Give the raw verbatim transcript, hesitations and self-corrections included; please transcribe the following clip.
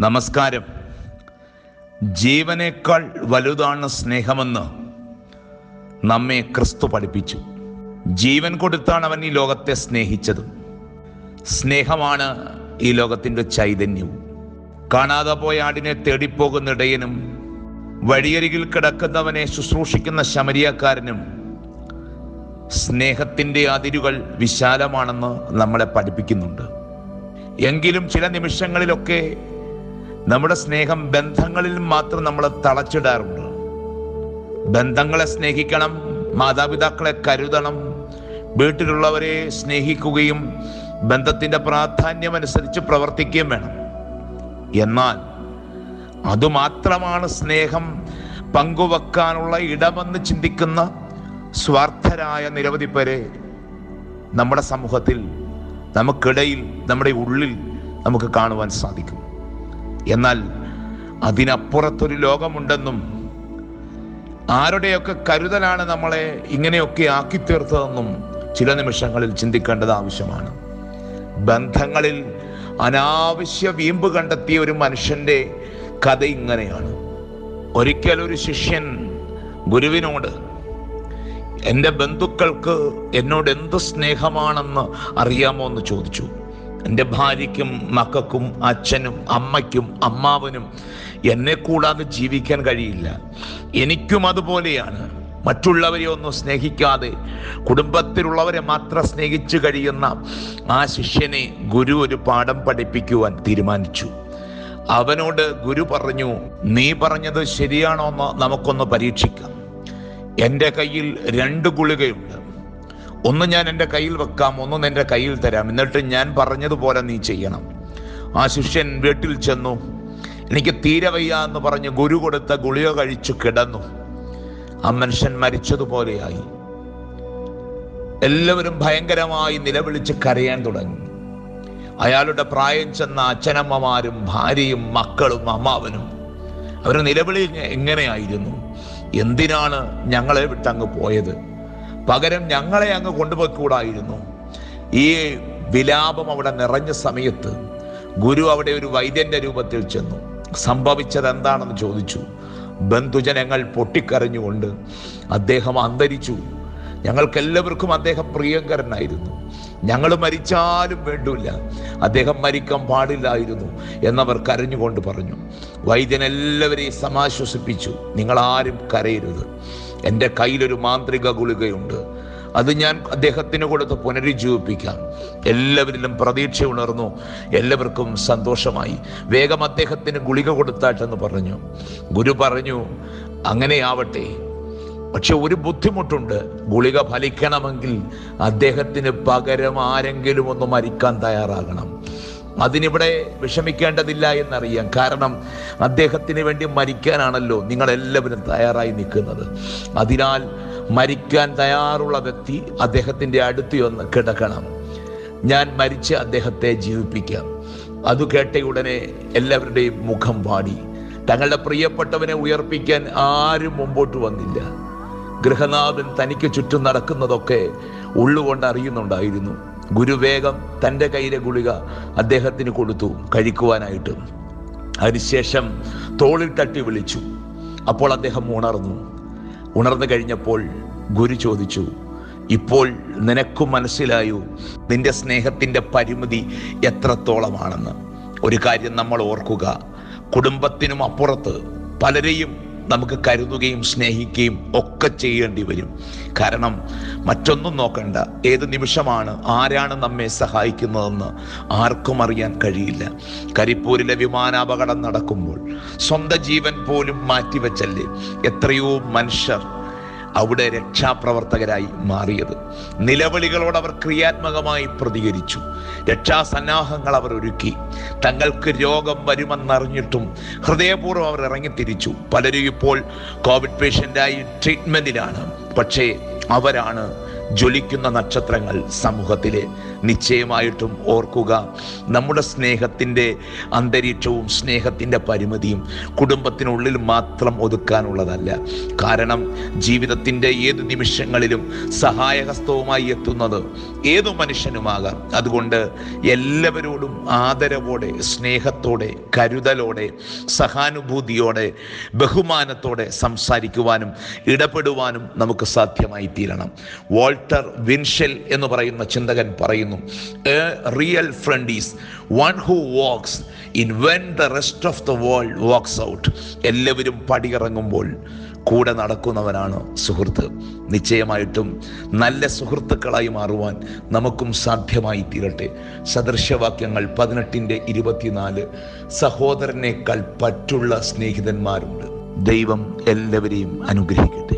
നമസ്കാരം. ജീവനേക്കാൾ വലുതാണ് സ്നേഹമെന്ന് നമ്മെ ക്രിസ്തു പഠിപ്പിച്ചു. ജീവൻ കൊടുത്താണ് അവൻ ഈ ലോകത്തെ സ്നേഹിച്ചത്. സ്നേഹമാണ് ഈ ലോകത്തിൻ്റെ ചൈതന്യവും. കാണാതെ പോയ ആടിനെ തേടിപ്പോകുന്ന ഇടയനും വഴിയരികിൽ കിടക്കുന്നവനെ ശുശ്രൂഷിക്കുന്ന ശമരിയക്കാരനും സ്നേഹത്തിൻ്റെ അതിരുകൾ വിശാലമാണെന്ന് നമ്മളെ പഠിപ്പിക്കുന്നുണ്ട്. എങ്കിലും ചില നിമിഷങ്ങളിലൊക്കെ നമ്മുടെ സ്നേഹം ബന്ധങ്ങളിൽ മാത്രം നമ്മൾ തളച്ചിടാറുണ്ട്. ബന്ധങ്ങളെ സ്നേഹിക്കണം, മാതാപിതാക്കളെ കരുതണം, വീട്ടിലുള്ളവരെ സ്നേഹിക്കുകയും ബന്ധത്തിൻ്റെ പ്രാധാന്യമനുസരിച്ച് പ്രവർത്തിക്കുകയും വേണം. എന്നാൽ അതുമാത്രമാണ് സ്നേഹം പങ്കുവെക്കാനുള്ള ഇടമെന്ന് ചിന്തിക്കുന്ന സ്വാർത്ഥരായ നിരവധി പേരെ നമ്മുടെ സമൂഹത്തിൽ, നമുക്കിടയിൽ, നമ്മുടെ ഉള്ളിൽ നമുക്ക് കാണുവാൻ സാധിക്കും. എന്നാൽ അതിനപ്പുറത്തൊരു ലോകമുണ്ടെന്നും ആരുടെയൊക്കെ കരുതലാണ് നമ്മളെ ഇങ്ങനെയൊക്കെ ആക്കിത്തീർത്തതെന്നും ചില നിമിഷങ്ങളിൽ ചിന്തിക്കേണ്ടത് ആവശ്യമാണ്. ബന്ധങ്ങളിൽ അനാവശ്യ വീമ്പ് കണ്ടെത്തിയ ഒരു മനുഷ്യൻ്റെ കഥ ഇങ്ങനെയാണ്. ഒരിക്കൽ ഒരു ശിഷ്യൻ ഗുരുവിനോട്, എൻ്റെ ബന്ധുക്കൾക്ക് എന്നോട് എന്ത് സ്നേഹമാണെന്ന് അറിയാമോ എന്ന് ചോദിച്ചു. എൻ്റെ ഭാര്യയ്ക്കും മക്കൾക്കും അച്ഛനും അമ്മയ്ക്കും അമ്മാവനും എന്നെ കൂടാതെ ജീവിക്കാൻ കഴിയില്ല. എനിക്കും അതുപോലെയാണ്. മറ്റുള്ളവരെ ഒന്നും സ്നേഹിക്കാതെ കുടുംബത്തിലുള്ളവരെ മാത്രം സ്നേഹിച്ചു കഴിയുന്ന ആ ശിഷ്യനെ ഗുരു ഒരു പാഠം പഠിപ്പിക്കുവാൻ തീരുമാനിച്ചു. അവനോട് ഗുരു പറഞ്ഞു, നീ പറഞ്ഞത് ശരിയാണോ എന്ന് നമുക്കൊന്ന് പരീക്ഷിക്കാം. എൻ്റെ കയ്യിൽ രണ്ട് ഗുളികയുണ്ട്. ഒന്ന് ഞാൻ എൻ്റെ കയ്യിൽ വെക്കാം, ഒന്ന് എൻ്റെ കയ്യിൽ തരാം. എന്നിട്ട് ഞാൻ പറഞ്ഞതുപോലെ നീ ചെയ്യണം. ആ ശിഷ്യൻ വീട്ടിൽ ചെന്നു. എനിക്ക് തീരെ വയ്യ എന്ന് പറഞ്ഞ് ഗുരു കൊടുത്ത ഗുളിക കഴിച്ചു കിടന്നു. ആ മനുഷ്യൻ മരിച്ചതുപോലെയായി. എല്ലാവരും ഭയങ്കരമായി നിലവിളിച്ച് കരയാൻ തുടങ്ങി. അയാളുടെ പ്രായം ചെന്ന അച്ഛനമ്മമാരും ഭാര്യയും മക്കളും അമ്മാവനും അവർ നിലവിളി എങ്ങനെയായിരുന്നു, എന്തിനാണ് ഞങ്ങളെ വിട്ടങ്ങ് പോയത്? പകരം ഞങ്ങളെ അങ്ങ് കൊണ്ടുപോയിക്കൂടായിരുന്നു. ഈ വിലാപം അവിടെ നിറഞ്ഞ സമയത്ത് ഗുരു അവിടെ ഒരു വൈദ്യന്റെ രൂപത്തിൽ ചെന്നു. സംഭവിച്ചത് എന്താണെന്ന് ചോദിച്ചു. ബന്ധുജനങ്ങൾ പൊട്ടിക്കരഞ്ഞുകൊണ്ട് അദ്ദേഹം അന്തരിച്ചു. ഞങ്ങൾക്കെല്ലാവർക്കും അദ്ദേഹം പ്രിയങ്കരനായിരുന്നു. ഞങ്ങൾ മരിച്ചാലും വേണ്ടില്ല, അദ്ദേഹം മരിക്കാൻ പാടില്ലായിരുന്നു എന്നവർ കരഞ്ഞുകൊണ്ട് പറഞ്ഞു. വൈദ്യൻ എല്ലാവരെയും സമാശ്വസിപ്പിച്ചു. നിങ്ങളാരും കരയരുത്, എൻ്റെ കയ്യിലൊരു മാന്ത്രിക ഗുളികയുണ്ട്, അത് ഞാൻ അദ്ദേഹത്തിന് കൊടുത്ത് പുനരുജ്ജീവിപ്പിക്കാം. എല്ലാവരിലും പ്രതീക്ഷ ഉണർന്നു. എല്ലാവർക്കും സന്തോഷമായി. വേഗം അദ്ദേഹത്തിന് ഗുളിക കൊടുത്താട്ടെന്ന് പറഞ്ഞു. ഗുരു പറഞ്ഞു, അങ്ങനെയാവട്ടെ, പക്ഷെ ഒരു ബുദ്ധിമുട്ടുണ്ട്. ഗുളിക ഫലിക്കണമെങ്കിൽ അദ്ദേഹത്തിന് പകരം ആരെങ്കിലും ഒന്ന് മരിക്കാൻ തയ്യാറാകണം. അതിനിവിടെ വിഷമിക്കേണ്ടതില്ല എന്നറിയാം. കാരണം അദ്ദേഹത്തിന് വേണ്ടി മരിക്കാനാണല്ലോ നിങ്ങളെല്ലാവരും തയ്യാറായി നിൽക്കുന്നത്. അതിനാൽ മരിക്കാൻ തയ്യാറുള്ള വ്യക്തി അദ്ദേഹത്തിൻ്റെ അടുത്ത് വന്ന് കിടക്കണം. ഞാൻ മരിച്ച് അദ്ദേഹത്തെ ജീവിപ്പിക്കാം. അത് കേട്ട ഉടനെ എല്ലാവരുടെയും മുഖം വാടി. തങ്ങളുടെ പ്രിയപ്പെട്ടവനെ ഉയർപ്പിക്കാൻ ആരും മുമ്പോട്ട് വന്നില്ല. ഗൃഹനാഥൻ തനിക്ക് ചുറ്റും നടക്കുന്നതൊക്കെ ഉള്ളുകൊണ്ട് അറിയുന്നുണ്ടായിരുന്നു. ഗുരു വേഗം തൻ്റെ കയ്യിലെ ഗുളിക അദ്ദേഹത്തിന് കൊടുത്തു കഴിക്കുവാനായിട്ട്. അതിനുശേഷം തോളിൽ തട്ടി വിളിച്ചു. അപ്പോൾ അദ്ദേഹം ഉണർന്നു. ഉണർന്നു കഴിഞ്ഞപ്പോൾ ഗുരു ചോദിച്ചു, ഇപ്പോൾ നിനക്കും മനസ്സിലായോ നിന്റെ സ്നേഹത്തിൻ്റെ പരിമിതി എത്രത്തോളമാണെന്ന്? ഒരു കാര്യം നമ്മൾ ഓർക്കുക, കുടുംബത്തിനും അപ്പുറത്ത് പലരെയും നമുക്ക് കരുതുകയും സ്നേഹിക്കുകയും ഒക്കെ ചെയ്യേണ്ടി വരും. കാരണം മറ്റൊന്നും നോക്കണ്ട, ഏത് നിമിഷമാണ് ആരാണ് നമ്മെ സഹായിക്കുന്നതെന്ന് ആർക്കും അറിയാൻ കഴിയില്ല. കരിപ്പൂരിലെ വിമാനാപകടം നടക്കുമ്പോൾ സ്വന്തം ജീവൻ പോലും മാറ്റിവെച്ചല്ലേ എത്രയോ മനുഷ്യർ അവിടെ രക്ഷാപ്രവർത്തകരായി മാറിയത്. നിലവിളികളോട് അവർ ക്രിയാത്മകമായി പ്രതികരിച്ചു. രക്ഷാസന്നാഹങ്ങൾ അവർ ഒരുക്കി. തങ്ങൾക്ക് രോഗം വരുമെന്നറിഞ്ഞിട്ടും ഹൃദയപൂർവ്വം അവർ ഇറങ്ങിത്തിരിച്ചു. പലരും ഇപ്പോൾ കോവിഡ് പേഷ്യൻ്റായി ട്രീറ്റ്മെൻറ്റിലാണ്. പക്ഷേ അവരാണ് ജ്വലിക്കുന്ന നക്ഷത്രങ്ങൾ സമൂഹത്തിലെ. നിശ്ചയമായിട്ടും ഓർക്കുക, നമ്മുടെ സ്നേഹത്തിൻ്റെ അന്തരീക്ഷവും സ്നേഹത്തിൻ്റെ പരിമിതിയും കുടുംബത്തിനുള്ളിൽ മാത്രം ഒതുക്കാനുള്ളതല്ല. കാരണം ജീവിതത്തിൻ്റെ ഏത് നിമിഷങ്ങളിലും സഹായഹസ്തവുമായി എത്തുന്നത് ഏതു മനുഷ്യനുമാകാം. അതുകൊണ്ട് എല്ലാവരോടും ആദരവോടെ, സ്നേഹത്തോടെ, കരുതലോടെ, സഹാനുഭൂതിയോടെ, ബഹുമാനത്തോടെ സംസാരിക്കുവാനും ഇടപെടുവാനും നമുക്ക് സാധ്യമായി തീരണം. വാൾട്ടർ വിൻഷെൽ എന്ന് പറയുന്ന ചിന്തകൻ പറയുന്നു, a real friend is one who walks in when the rest of the world walks out. എല്ലാവരും പടിയിറങ്ങുമ്പോൾ കൂടെ നടക്കുന്നവനാണ് സുഹൃത്ത്. നിശ്ചയമായിട്ടും നല്ല സുഹൃത്തുക്കളായി മാറുവാൻ നമുക്കും സാധ്യമായി തീരട്ടെ. സദൃശവാക്യങ്ങൾ പതിനെട്ടിൻ്റെ ഇരുപത്തിനാല്. സഹോദരനേക്കാൾ പറ്റുള്ള സ്നേഹിതന്മാരുണ്ട്. ദൈവം എല്ലാവരെയും അനുഗ്രഹിക്കട്ടെ.